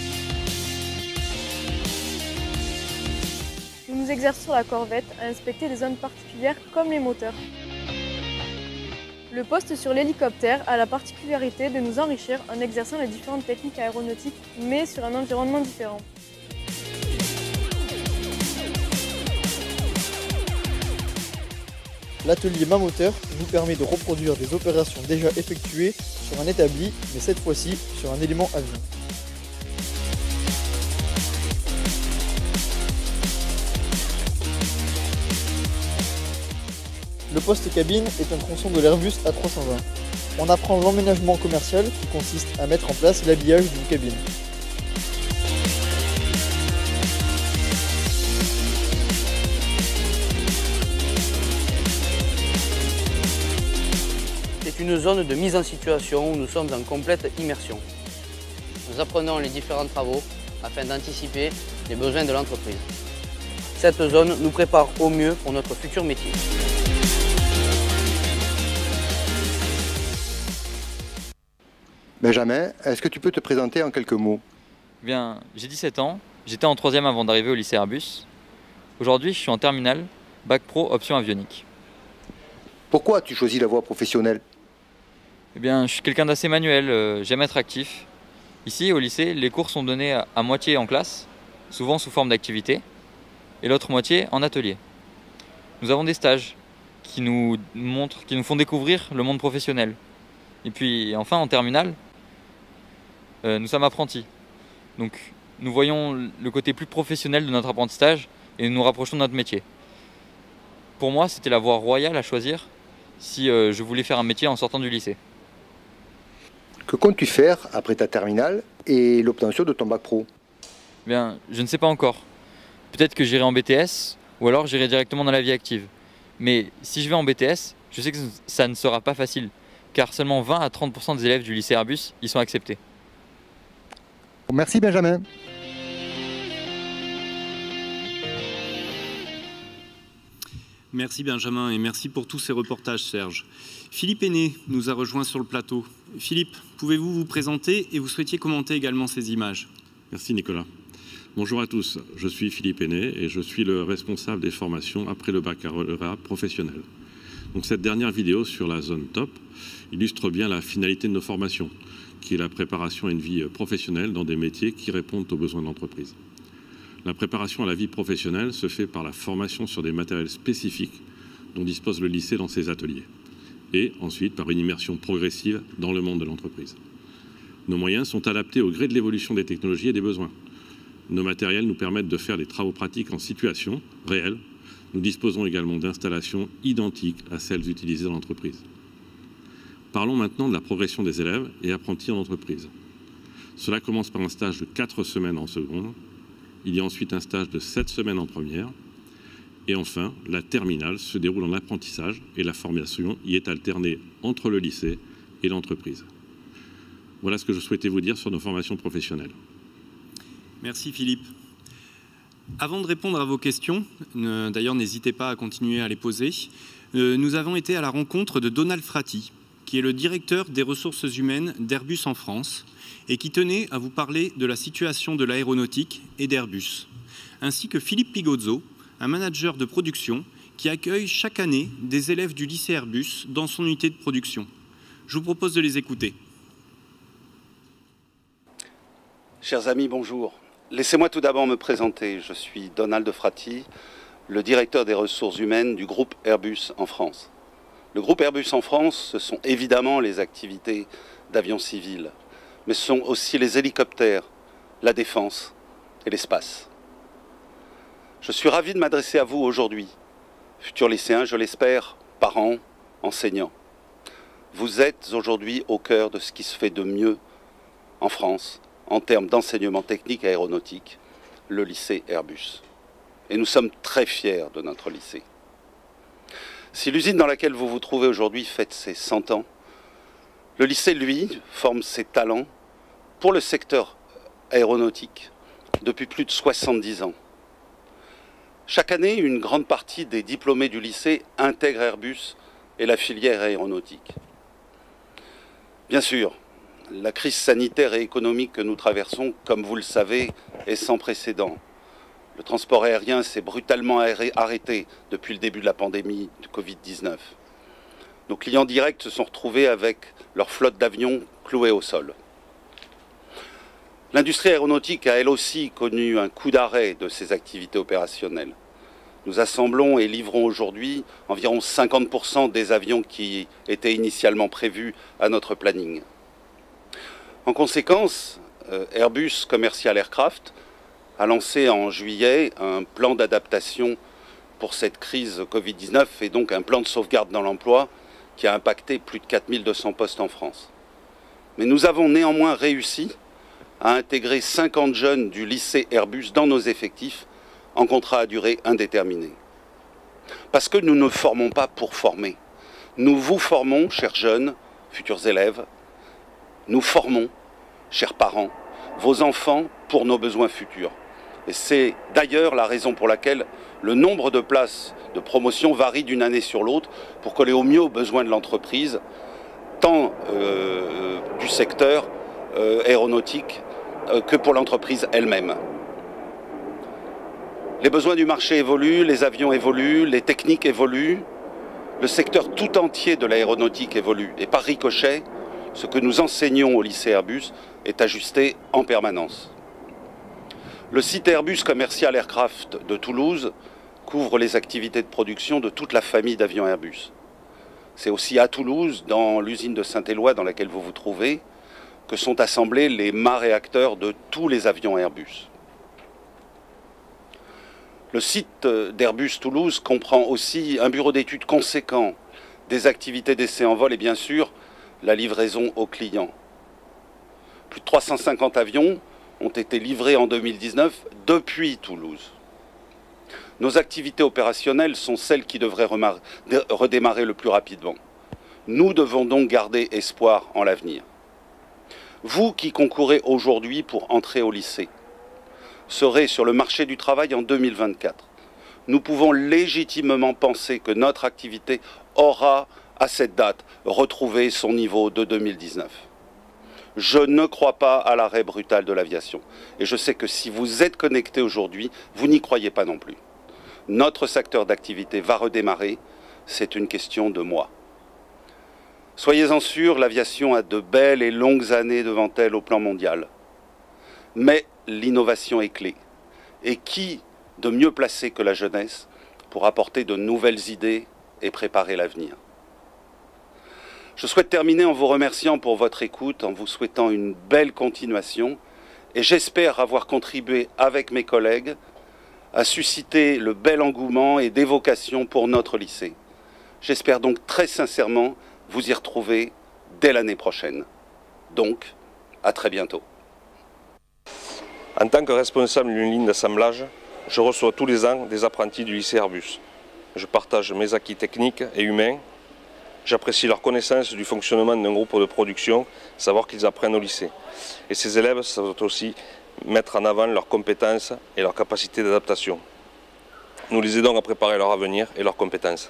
Nous nous exerçons sur la corvette à inspecter des zones particulières comme les moteurs. Le poste sur l'hélicoptère a la particularité de nous enrichir en exerçant les différentes techniques aéronautiques, mais sur un environnement différent. L'atelier Mamoteur nous permet de reproduire des opérations déjà effectuées sur un établi, mais cette fois-ci sur un élément avion. Le poste cabine est un tronçon de l'Airbus A320. On apprend l'emménagement commercial qui consiste à mettre en place l'habillage d'une cabine. C'est une zone de mise en situation où nous sommes en complète immersion. Nous apprenons les différents travaux afin d'anticiper les besoins de l'entreprise. Cette zone nous prépare au mieux pour notre futur métier. Benjamin, est-ce que tu peux te présenter en quelques mots? Bien, j'ai 17 ans, j'étais en 3e avant d'arriver au lycée Airbus. Aujourd'hui, je suis en terminale, bac pro option avionique. Pourquoi as-tu choisi la voie professionnelle? Eh bien, je suis quelqu'un d'assez manuel, j'aime être actif. Ici, au lycée, les cours sont donnés à moitié en classe, souvent sous forme d'activité, et l'autre moitié en atelier. Nous avons des stages qui nous font découvrir le monde professionnel. Et puis, enfin, en terminale, nous sommes apprentis. Donc, nous voyons le côté plus professionnel de notre apprentissage et nous nous rapprochons de notre métier. Pour moi, c'était la voie royale à choisir si je voulais faire un métier en sortant du lycée. Que comptes-tu faire après ta terminale et l'obtention de ton bac pro? Bien, je ne sais pas encore. Peut-être que j'irai en BTS ou alors j'irai directement dans la vie active. Mais si je vais en BTS, je sais que ça ne sera pas facile, car seulement 20 à 30% des élèves du lycée Airbus y sont acceptés. Merci Benjamin. Merci Benjamin et merci pour tous ces reportages Serge. Philippe Aîné nous a rejoint sur le plateau. Philippe, pouvez-vous vous présenter et vous souhaitiez commenter également ces images? Merci Nicolas. Bonjour à tous, je suis Philippe Aîné et je suis le responsable des formations après le baccalauréat professionnel. Donc cette dernière vidéo sur la zone TOP illustre bien la finalité de nos formations, qui est la préparation à une vie professionnelle dans des métiers qui répondent aux besoins de l'entreprise. La préparation à la vie professionnelle se fait par la formation sur des matériels spécifiques dont dispose le lycée dans ses ateliers, et ensuite par une immersion progressive dans le monde de l'entreprise. Nos moyens sont adaptés au gré de l'évolution des technologies et des besoins. Nos matériels nous permettent de faire des travaux pratiques en situation réelle. Nous disposons également d'installations identiques à celles utilisées dans l'entreprise. Parlons maintenant de la progression des élèves et apprentis en entreprise. Cela commence par un stage de 4 semaines en seconde. Il y a ensuite un stage de 7 semaines en première. Et enfin, la terminale se déroule en apprentissage et la formation y est alternée entre le lycée et l'entreprise. Voilà ce que je souhaitais vous dire sur nos formations professionnelles. Merci Philippe. Avant de répondre à vos questions, d'ailleurs n'hésitez pas à continuer à les poser, nous avons été à la rencontre de Donald Frati, qui est le directeur des ressources humaines d'Airbus en France et qui tenait à vous parler de la situation de l'aéronautique et d'Airbus, ainsi que Philippe Pigozzo, un manager de production qui accueille chaque année des élèves du lycée Airbus dans son unité de production. Je vous propose de les écouter. Chers amis, bonjour. Laissez-moi tout d'abord me présenter. Je suis Donald Frati, le directeur des ressources humaines du groupe Airbus en France. Le groupe Airbus en France, ce sont évidemment les activités d'avion civil, mais ce sont aussi les hélicoptères, la défense et l'espace. Je suis ravi de m'adresser à vous aujourd'hui, futurs lycéens, je l'espère, parents, enseignants. Vous êtes aujourd'hui au cœur de ce qui se fait de mieux en France en termes d'enseignement technique et aéronautique, le lycée Airbus. Et nous sommes très fiers de notre lycée. Si l'usine dans laquelle vous vous trouvez aujourd'hui fête ses 100 ans, le lycée, lui, forme ses talents pour le secteur aéronautique depuis plus de 70 ans. Chaque année, une grande partie des diplômés du lycée intègrent Airbus et la filière aéronautique. Bien sûr, la crise sanitaire et économique que nous traversons, comme vous le savez, est sans précédent. Le transport aérien s'est brutalement arrêté depuis le début de la pandémie du Covid-19. Nos clients directs se sont retrouvés avec leur flotte d'avions clouée au sol. L'industrie aéronautique a elle aussi connu un coup d'arrêt de ses activités opérationnelles. Nous assemblons et livrons aujourd'hui environ 50% des avions qui étaient initialement prévus à notre planning. En conséquence, Airbus Commercial Aircraft a lancé en juillet un plan d'adaptation pour cette crise Covid-19 et donc un plan de sauvegarde dans l'emploi qui a impacté plus de 4200 postes en France. Mais nous avons néanmoins réussi à intégrer 50 jeunes du lycée Airbus dans nos effectifs en contrat à durée indéterminée. Parce que nous ne formons pas pour former. Nous vous formons, chers jeunes, futurs élèves, nous formons, chers parents, vos enfants pour nos besoins futurs. Et c'est d'ailleurs la raison pour laquelle le nombre de places de promotion varie d'une année sur l'autre pour coller au mieux aux besoins de l'entreprise, tant du secteur aéronautique que pour l'entreprise elle-même. Les besoins du marché évoluent, les avions évoluent, les techniques évoluent, le secteur tout entier de l'aéronautique évolue. Et par ricochet, ce que nous enseignons au lycée Airbus est ajusté en permanence. Le site Airbus Commercial Aircraft de Toulouse couvre les activités de production de toute la famille d'avions Airbus. C'est aussi à Toulouse, dans l'usine de Saint-Éloi dans laquelle vous vous trouvez, que sont assemblés les mâts réacteurs de tous les avions Airbus. Le site d'Airbus Toulouse comprend aussi un bureau d'études conséquent, des activités d'essai en vol et bien sûr la livraison aux clients. Plus de 350 avions ont été livrés en 2019 depuis Toulouse. Nos activités opérationnelles sont celles qui devraient redémarrer le plus rapidement. Nous devons donc garder espoir en l'avenir. Vous qui concourez aujourd'hui pour entrer au lycée, serez sur le marché du travail en 2024. Nous pouvons légitimement penser que notre activité aura, à cette date, retrouvé son niveau de 2019. Je ne crois pas à l'arrêt brutal de l'aviation. Et je sais que si vous êtes connectés aujourd'hui, vous n'y croyez pas non plus. Notre secteur d'activité va redémarrer, c'est une question de mois. Soyez-en sûrs, l'aviation a de belles et longues années devant elle au plan mondial. Mais l'innovation est clé. Et qui de mieux placé que la jeunesse pour apporter de nouvelles idées et préparer l'avenir? Je souhaite terminer en vous remerciant pour votre écoute, en vous souhaitant une belle continuation et j'espère avoir contribué avec mes collègues à susciter le bel engouement et d'évocation pour notre lycée. J'espère donc très sincèrement vous y retrouver dès l'année prochaine. Donc, à très bientôt. En tant que responsable d'une ligne d'assemblage, je reçois tous les ans des apprentis du lycée Airbus. Je partage mes acquis techniques et humains. J'apprécie leur connaissance du fonctionnement d'un groupe de production, savoir qu'ils apprennent au lycée. Et ces élèves savent aussi mettre en avant leurs compétences et leurs capacités d'adaptation. Nous les aidons à préparer leur avenir et leurs compétences.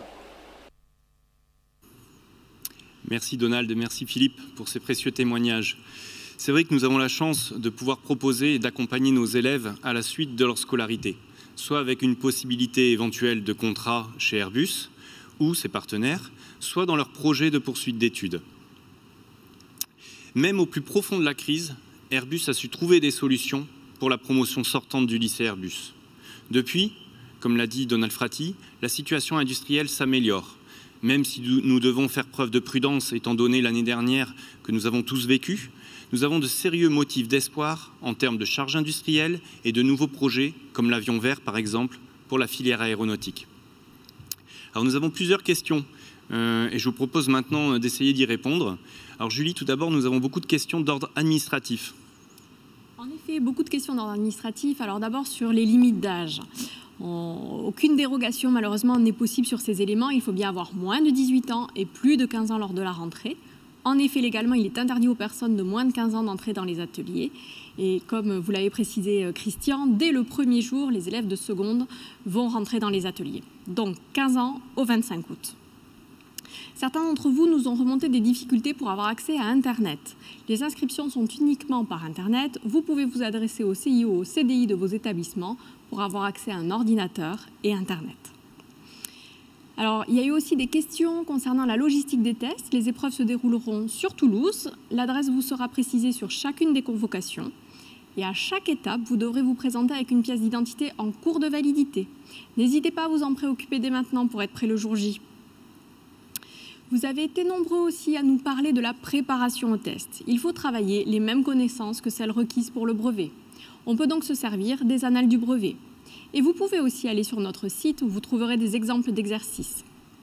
Merci Donald, merci Philippe pour ces précieux témoignages. C'est vrai que nous avons la chance de pouvoir proposer et d'accompagner nos élèves à la suite de leur scolarité, soit avec une possibilité éventuelle de contrat chez Airbus ou ses partenaires, soit dans leur projet de poursuite d'études. Même au plus profond de la crise, Airbus a su trouver des solutions pour la promotion sortante du lycée Airbus. Depuis, comme l'a dit Donald Frati, la situation industrielle s'améliore, même si nous devons faire preuve de prudence étant donné l'année dernière que nous avons tous vécu. nous avons de sérieux motifs d'espoir en termes de charge industrielle et de nouveaux projets, comme l'avion vert par exemple, pour la filière aéronautique. Alors nous avons plusieurs questions et je vous propose maintenant d'essayer d'y répondre. Alors Julie, tout d'abord, nous avons beaucoup de questions d'ordre administratif. En effet, beaucoup de questions d'ordre administratif. Alors d'abord sur les limites d'âge. Aucune dérogation malheureusement n'est possible sur ces éléments. Il faut bien avoir moins de 18 ans et plus de 15 ans lors de la rentrée. En effet, légalement, il est interdit aux personnes de moins de 15 ans d'entrer dans les ateliers. Et comme vous l'avez précisé, Christian, dès le premier jour, les élèves de seconde vont rentrer dans les ateliers. Donc 15 ans au 25 août. Certains d'entre vous nous ont remonté des difficultés pour avoir accès à Internet. Les inscriptions sont uniquement par Internet. Vous pouvez vous adresser au CIO, au CDI de vos établissements pour avoir accès à un ordinateur et Internet. Alors, il y a eu aussi des questions concernant la logistique des tests. Les épreuves se dérouleront sur Toulouse. L'adresse vous sera précisée sur chacune des convocations. Et à chaque étape, vous devrez vous présenter avec une pièce d'identité en cours de validité. N'hésitez pas à vous en préoccuper dès maintenant pour être prêt le jour J. Vous avez été nombreux aussi à nous parler de la préparation au test. Il faut travailler les mêmes connaissances que celles requises pour le brevet. On peut donc se servir des annales du brevet. Et vous pouvez aussi aller sur notre site où vous trouverez des exemples d'exercices.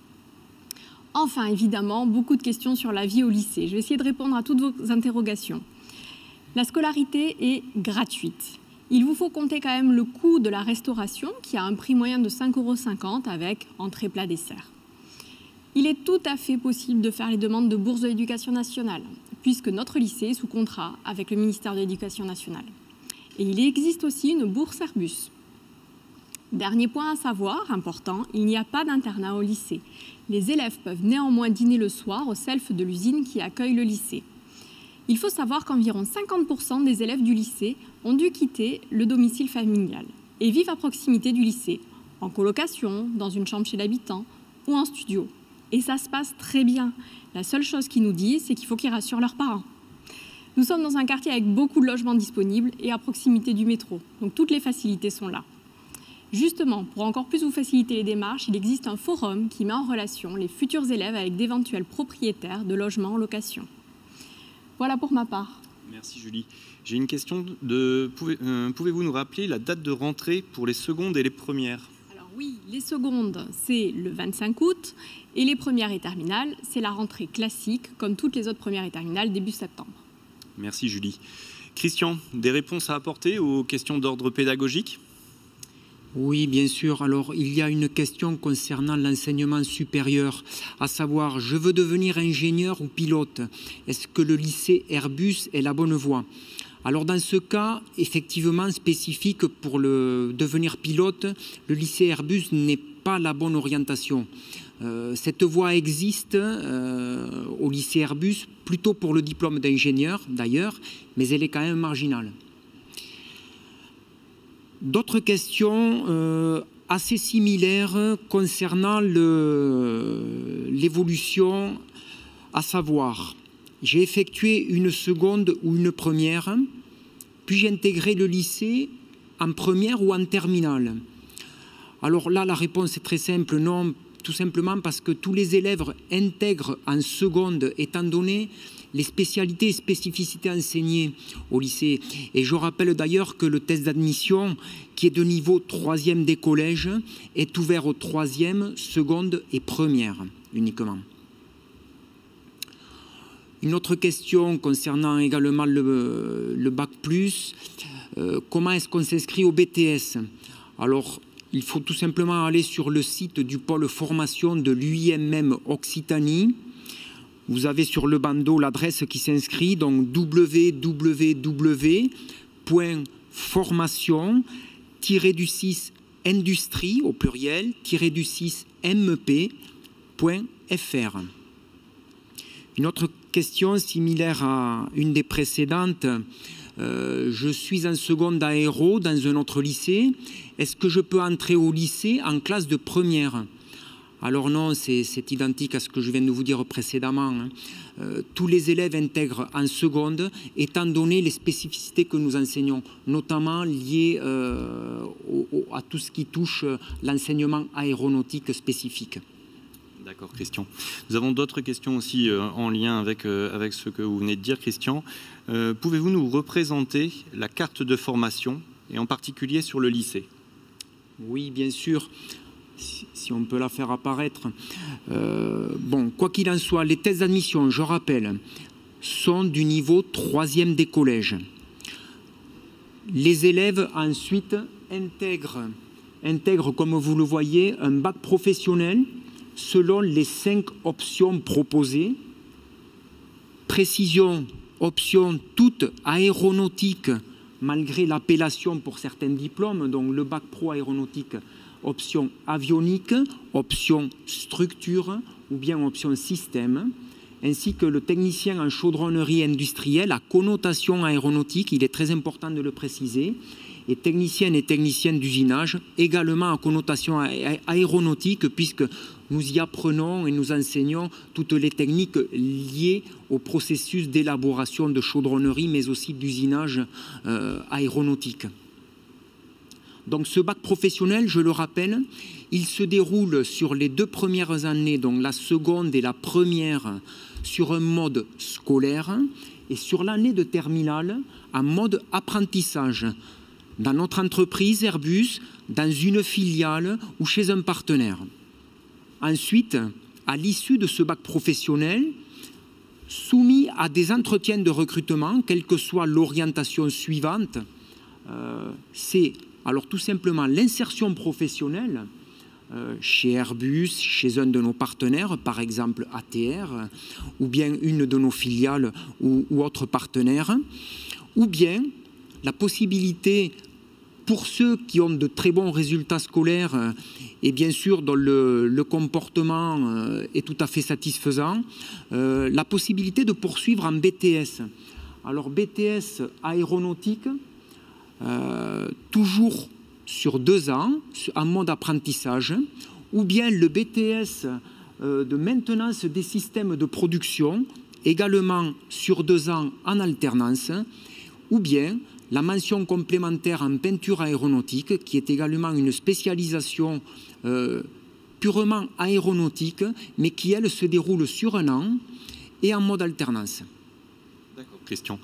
Enfin, évidemment, beaucoup de questions sur la vie au lycée. Je vais essayer de répondre à toutes vos interrogations. La scolarité est gratuite. Il vous faut compter quand même le coût de la restauration qui a un prix moyen de 5,50 € avec entrée, plat, dessert. Il est tout à fait possible de faire les demandes de bourse de l'éducation nationale puisque notre lycée est sous contrat avec le ministère de l'Éducation nationale. Et il existe aussi une bourse Airbus. Dernier point à savoir, important, il n'y a pas d'internat au lycée. Les élèves peuvent néanmoins dîner le soir au self de l'usine qui accueille le lycée. Il faut savoir qu'environ 50% des élèves du lycée ont dû quitter le domicile familial et vivent à proximité du lycée, en colocation, dans une chambre chez l'habitant ou en studio. Et ça se passe très bien. La seule chose qu'ils nous disent, c'est qu'il faut qu'ils rassurent leurs parents. Nous sommes dans un quartier avec beaucoup de logements disponibles et à proximité du métro. Donc toutes les facilités sont là. Justement, pour encore plus vous faciliter les démarches, il existe un forum qui met en relation les futurs élèves avec d'éventuels propriétaires de logements en location. Voilà pour ma part. Merci Julie. J'ai une question. Pouvez-vous nous rappeler la date de rentrée pour les secondes et les premières? Alors oui, les secondes, c'est le 25 août et les premières et terminales, c'est la rentrée classique, comme toutes les autres premières et terminales, début septembre. Merci Julie. Christian, des réponses à apporter aux questions d'ordre pédagogique? Oui, bien sûr. Alors, il y a une question concernant l'enseignement supérieur, à savoir, je veux devenir ingénieur ou pilote. Est-ce que le lycée Airbus est la bonne voie? Alors, dans ce cas, effectivement, spécifique pour devenir pilote, le lycée Airbus n'est pas la bonne orientation. Cette voie existe au lycée Airbus, plutôt pour le diplôme d'ingénieur, d'ailleurs, mais elle est quand même marginale. D'autres questions assez similaires concernant l'évolution, à savoir, j'ai effectué une seconde ou une première, puis-je intégrer le lycée en première ou en terminale? Alors là, la réponse est très simple, non, tout simplement parce que tous les élèves intègrent en seconde, étant donné les spécialités et spécificités enseignées au lycée. Et je rappelle d'ailleurs que le test d'admission, qui est de niveau 3e des collèges, est ouvert aux 3e, seconde et première uniquement. Une autre question concernant également le Bac+, comment est-ce qu'on s'inscrit au BTS? Alors, il faut tout simplement aller sur le site du pôle formation de l'UIMM Occitanie. Vous avez sur le bandeau l'adresse qui s'inscrit, donc www.formation-industrie au pluriel -mp.fr. Une autre question similaire à une des précédentes. Je suis en seconde aéro dans un autre lycée. Est-ce que je peux entrer au lycée en classe de première? Alors non, c'est identique à ce que je viens de vous dire précédemment. Tous les élèves intègrent en seconde, étant donné les spécificités que nous enseignons, notamment liées à tout ce qui touche l'enseignement aéronautique spécifique. D'accord, Christian. Nous avons d'autres questions aussi en lien avec ce que vous venez de dire, Christian. Pouvez-vous nous représenter la carte de formation, et en particulier sur le lycée? Oui, bien sûr, si on peut la faire apparaître. Bon, quoi qu'il en soit, les tests d'admission, je rappelle, sont du niveau 3e des collèges. Les élèves ensuite intègrent, comme vous le voyez, un bac professionnel selon les 5 options proposées. Précision, option toute aéronautique, malgré l'appellation pour certains diplômes, donc le bac pro aéronautique, option avionique, option structure ou bien option système, ainsi que le technicien en chaudronnerie industrielle à connotation aéronautique, il est très important de le préciser, et techniciennes et techniciens d'usinage, également à connotation aéronautique, puisque nous y apprenons et nous enseignons toutes les techniques liées au processus d'élaboration de chaudronnerie, mais aussi d'usinage aéronautique. Donc ce bac professionnel, je le rappelle, il se déroule sur les 2 premières années, donc la seconde et la première, sur un mode scolaire, et sur l'année de terminale, en mode apprentissage, dans notre entreprise Airbus, dans une filiale ou chez un partenaire. Ensuite, à l'issue de ce bac professionnel, soumis à des entretiens de recrutement, quelle que soit l'orientation suivante, c'est alors tout simplement l'insertion professionnelle chez Airbus, chez un de nos partenaires, par exemple ATR, ou bien une de nos filiales ou autres partenaires, ou bien la possibilité pour ceux qui ont de très bons résultats scolaires et bien sûr dont le comportement est tout à fait satisfaisant, la possibilité de poursuivre en BTS. Alors BTS aéronautique, toujours sur 2 ans, en mode apprentissage, ou bien le BTS de maintenance des systèmes de production, également sur 2 ans en alternance, ou bien la mention complémentaire en peinture aéronautique, qui est également une spécialisation purement aéronautique, mais qui, elle, se déroule sur 1 an et en mode alternance. D'accord, Christian.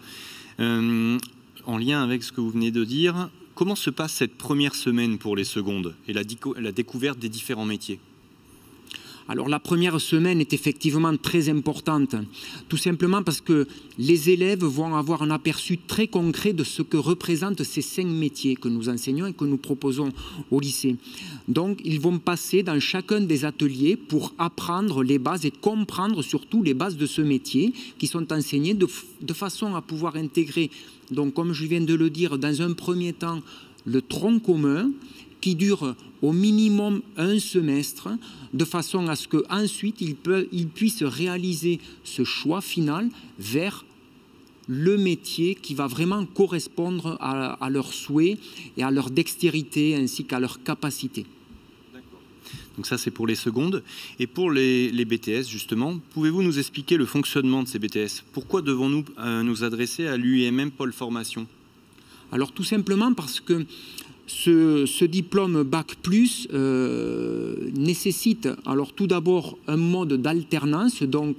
En lien avec ce que vous venez de dire, comment se passe cette première semaine pour les secondes et la découverte des différents métiers? Alors la première semaine est effectivement très importante, tout simplement parce que les élèves vont avoir un aperçu très concret de ce que représentent ces 5 métiers que nous enseignons et que nous proposons au lycée. Donc ils vont passer dans chacun des ateliers pour apprendre les bases et comprendre surtout les bases de ce métier qui sont enseignées de façon à pouvoir intégrer, donc comme je viens de le dire, dans un premier temps, le tronc commun qui dure au minimum 1 semestre, de façon à ce qu'ensuite ils puissent réaliser ce choix final vers le métier qui va vraiment correspondre à leurs souhaits et à leur dextérité ainsi qu'à leur capacité. Donc ça, c'est pour les secondes. Et pour les BTS, justement, pouvez-vous nous expliquer le fonctionnement de ces BTS? Pourquoi devons-nous nous adresser à l'UIMM Pôle Formation? Alors tout simplement parce que ce diplôme Bac+, nécessite alors tout d'abord un mode d'alternance. Donc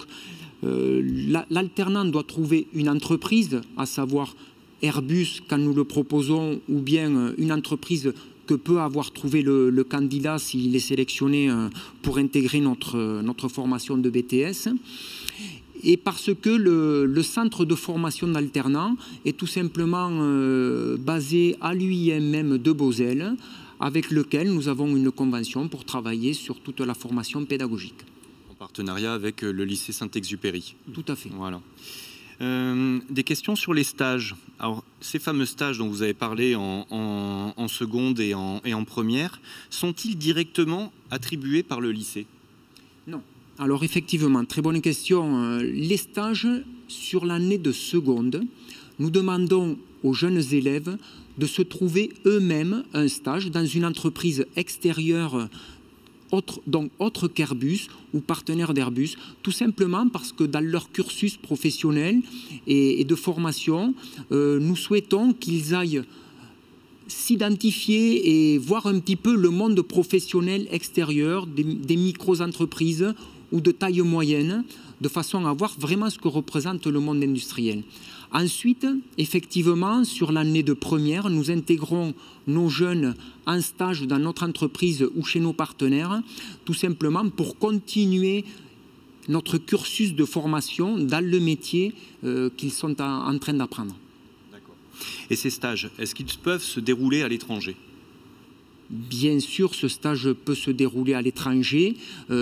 l'alternant doit trouver une entreprise, à savoir Airbus quand nous le proposons, ou bien une entreprise que peut avoir trouvé le candidat s'il est sélectionné pour intégrer notre formation de BTS. Et parce que le centre de formation d'alternants est tout simplement basé à l'UIMM de Beauzelle, avec lequel nous avons une convention pour travailler sur toute la formation pédagogique. En partenariat avec le lycée Saint-Exupéry. Tout à fait. Voilà. Des questions sur les stages. Alors, ces fameux stages dont vous avez parlé en seconde et en première, sont-ils directement attribués par le lycée? Non. Alors effectivement, très bonne question. Les stages sur l'année de seconde, nous demandons aux jeunes élèves de se trouver eux-mêmes un stage dans une entreprise extérieure, autre qu'Airbus ou partenaire d'Airbus, tout simplement parce que dans leur cursus professionnel et de formation, nous souhaitons qu'ils aillent s'identifier et voir un petit peu le monde professionnel extérieur, des micro-entreprises ou de taille moyenne, de façon à voir vraiment ce que représente le monde industriel. Ensuite, effectivement, sur l'année de première, nous intégrons nos jeunes en stage dans notre entreprise ou chez nos partenaires, tout simplement pour continuer notre cursus de formation dans le métier qu'ils sont en train d'apprendre. D'accord. Et ces stages, est-ce qu'ils peuvent se dérouler à l'étranger ? Bien sûr, ce stage peut se dérouler à l'étranger.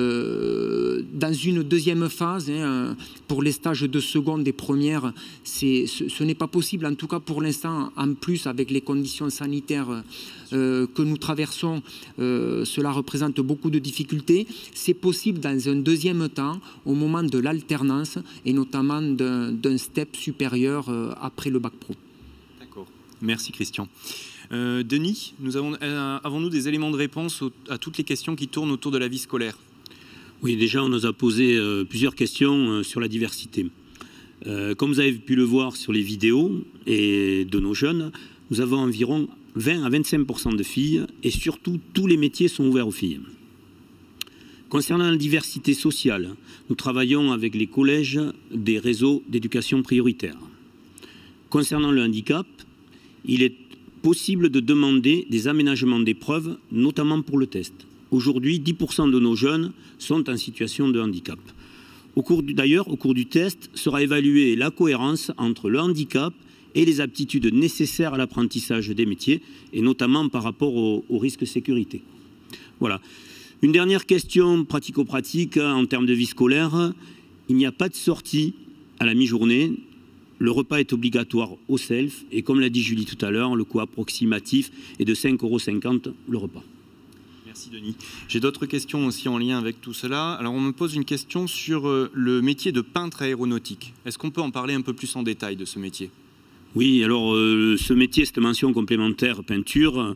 Dans une deuxième phase, pour les stages de seconde et première, ce n'est pas possible, en tout cas pour l'instant, en plus avec les conditions sanitaires que nous traversons, cela représente beaucoup de difficultés. C'est possible dans un deuxième temps, au moment de l'alternance, et notamment d'un step supérieur après le bac pro. D'accord. Merci Christian. Denis, avons-nous des éléments de réponse à toutes les questions qui tournent autour de la vie scolaire? Oui, déjà on nous a posé plusieurs questions sur la diversité. Comme vous avez pu le voir sur les vidéos et de nos jeunes, nous avons environ 20 à 25% de filles et surtout tous les métiers sont ouverts aux filles. Concernant la diversité sociale, nous travaillons avec les collèges des réseaux d'éducation prioritaire. Concernant le handicap, il est possible de demander des aménagements d'épreuves, notamment pour le test. Aujourd'hui, 10% de nos jeunes sont en situation de handicap. D'ailleurs, au cours du test, sera évaluée la cohérence entre le handicap et les aptitudes nécessaires à l'apprentissage des métiers, et notamment par rapport au risque sécurité. Voilà. Une dernière question pratico-pratique en termes de vie scolaire. Il n'y a pas de sortie à la mi-journée. Le repas est obligatoire au self et comme l'a dit Julie tout à l'heure, le coût approximatif est de 5,50 € le repas. Merci Denis. J'ai d'autres questions aussi en lien avec tout cela. Alors on me pose une question sur le métier de peintre aéronautique. Est-ce qu'on peut en parler un peu plus en détail de ce métier? Oui, alors ce métier, cette mention complémentaire peinture,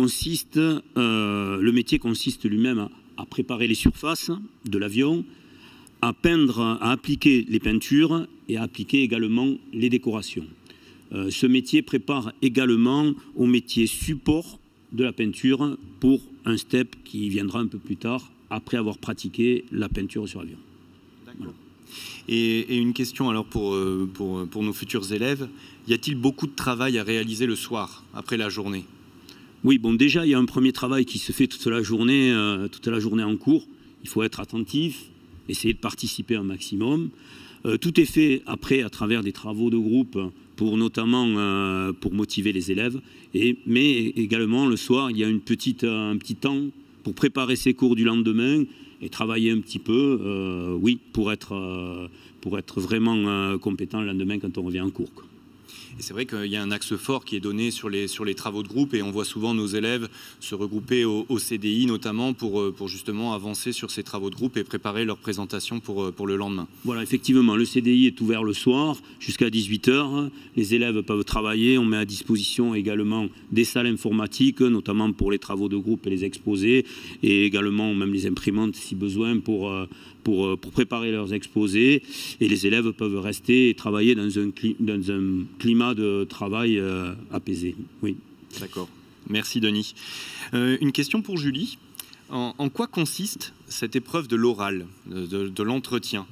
le métier consiste lui-même à préparer les surfaces de l'avion, à peindre, à appliquer les peintures et à appliquer également les décorations. Ce métier prépare également au métier support de la peinture pour un step qui viendra un peu plus tard après avoir pratiqué la peinture sur avion. D'accord. Voilà. Et une question alors pour nos futurs élèves, y a-t-il beaucoup de travail à réaliser le soir après la journée? Oui, bon déjà il y a un premier travail qui se fait toute la journée en cours. Il faut être attentif, essayer de participer un maximum. Tout est fait après à travers des travaux de groupe pour notamment pour motiver les élèves. Mais également le soir, il y a un petit temps pour préparer ses cours du lendemain et travailler un petit peu, oui, pour être vraiment compétent le lendemain quand on revient en cours, quoi. Et c'est vrai qu'il y a un axe fort qui est donné sur les travaux de groupe et on voit souvent nos élèves se regrouper au CDI notamment pour justement avancer sur ces travaux de groupe et préparer leur présentation pour le lendemain. Voilà, effectivement, le CDI est ouvert le soir jusqu'à 18 h. Les élèves peuvent travailler. On met à disposition également des salles informatiques, notamment pour les travaux de groupe et les exposés, et également même les imprimantes si besoin pour préparer leurs exposés, et les élèves peuvent rester et travailler dans un climat de travail apaisé. Oui. D'accord. Merci Denis. Une question pour Julie. En quoi consiste cette épreuve de l'oral, de l'entretien?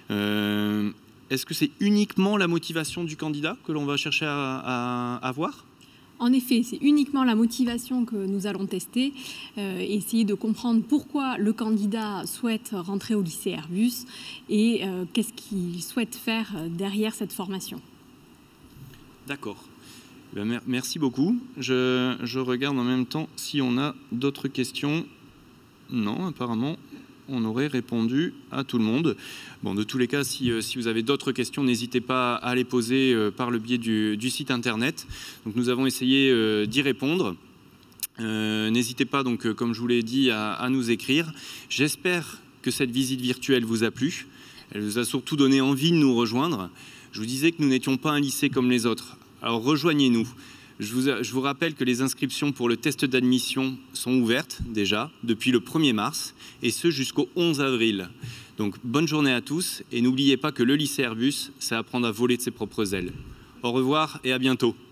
Est-ce que c'est uniquement la motivation du candidat que l'on va chercher à avoir? En effet, c'est uniquement la motivation que nous allons tester, essayer de comprendre pourquoi le candidat souhaite rentrer au lycée Airbus et qu'est-ce qu'il souhaite faire derrière cette formation. D'accord. Merci beaucoup. Je regarde en même temps si on a d'autres questions. Non, apparemment, on aurait répondu à tout le monde. Bon, de tous les cas, si vous avez d'autres questions, n'hésitez pas à les poser par le biais du site internet. Donc, nous avons essayé d'y répondre. N'hésitez pas, donc, comme je vous l'ai dit, à nous écrire. J'espère que cette visite virtuelle vous a plu. Elle vous a surtout donné envie de nous rejoindre. Je vous disais que nous n'étions pas un lycée comme les autres. Alors, rejoignez-nous. Je vous rappelle que les inscriptions pour le test d'admission sont ouvertes déjà depuis le 1er mars et ce jusqu'au 11 avril. Donc bonne journée à tous et n'oubliez pas que le lycée Airbus, c'est apprendre à voler de ses propres ailes. Au revoir et à bientôt.